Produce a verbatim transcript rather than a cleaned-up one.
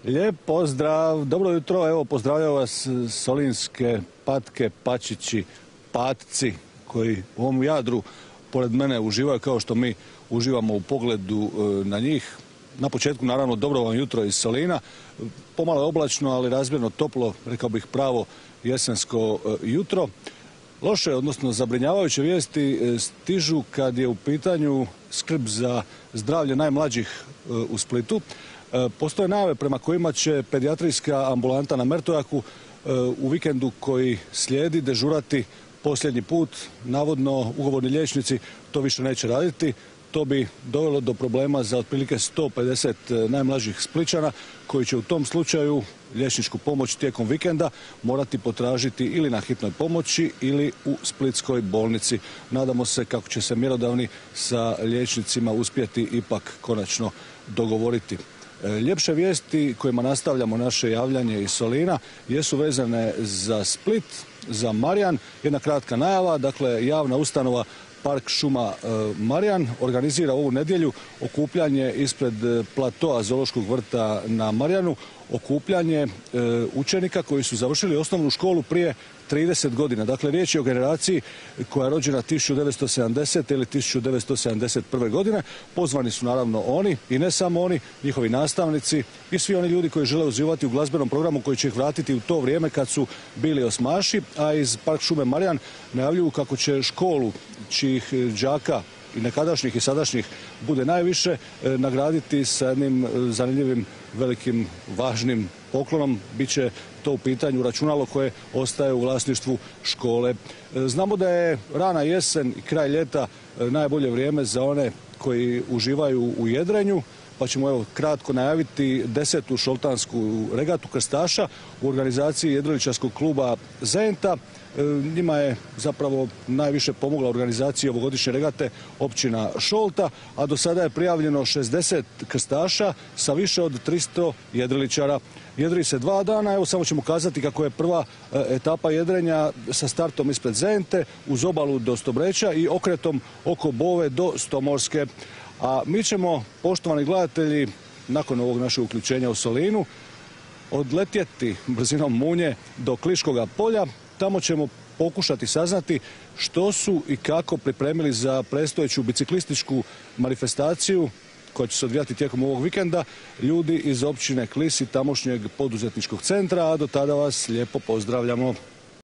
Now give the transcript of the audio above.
Lijep pozdrav, dobro jutro, evo pozdravljaju vas solinske patke, pačići, patci koji u ovom Jadru pored mene uživaju kao što mi uživamo u pogledu na njih. Na početku naravno dobro vam jutro iz Solina, pomalo je oblačno ali razmjerno toplo, rekao bih pravo jesensko jutro. Loše, odnosno zabrinjavajuće vijesti stižu kad je u pitanju skrb za zdravlje najmlađih u Splitu. Postoje najave prema kojima će pedijatrijska ambulanta na Mertojaku u vikendu koji slijedi dežurati posljednji put. Navodno ugovorni liječnici to više neće raditi. To bi dovelo do problema za otprilike sto pedeset najmlađih Splićana koji će u tom slučaju liječničku pomoć tijekom vikenda morati potražiti ili na hitnoj pomoći ili u splitskoj bolnici. Nadamo se kako će se mjerodavni sa liječnicima uspjeti ipak konačno dogovoriti. Ljepše vijesti kojima nastavljamo naše javljanje iz Solina jesu vezane za Split, za Marjan. Jedna kratka najava, dakle javna ustanova Park šuma Marjan organizira ovu nedjelju okupljanje ispred platoa Zoološkog vrta na Marjanu, okupljanje učenika koji su završili osnovnu školu prije trideset godina. Dakle, riječ je o generaciji koja je rođena tisuću devetsto sedamdesete ili tisuću devetsto sedamdeset prve godine. Pozvani su naravno oni i ne samo oni, njihovi nastavnici i svi oni ljudi koji žele uživati u glazbenom programu koji će ih vratiti u to vrijeme kad su bili osmaši, a iz Park šume Marjan najavljuju kako će školu čijih đaka i nekadašnjih i sadašnjih bude najviše nagraditi sa jednim zanimljivim, velikim, važnim poklonom. Biće to u pitanju računalo koje ostaje u vlasništvu škole. Znamo da je rana jesen i kraj ljeta najbolje vrijeme za one koji uživaju u jedrenju, pa ćemo evo kratko najaviti desetu šoltansku regatu krstaša u organizaciji jedriličarskog kluba Zenta. Njima je zapravo najviše pomogla organizaciji ovogodišnje regate općina Šolta, a do sada je prijavljeno šezdeset krstaša sa više od tristo jedriličara. Jedri se dva dana, evo samo ćemo kazati kako je prva etapa jedrenja sa startom ispred Zente uz obalu do Stobreća i okretom oko Bove do Stomorske. A mi ćemo, poštovani gledatelji, nakon ovog našeg uključenja u Solinu, odletjeti brzinom munje do Kliškoga polja. Tamo ćemo pokušati saznati što su i kako pripremili za predstojeću biciklističku manifestaciju koja će se odvijati tijekom ovog vikenda ljudi iz općine Klis i tamošnjeg poduzetničkog centra, a do tada vas lijepo pozdravljamo.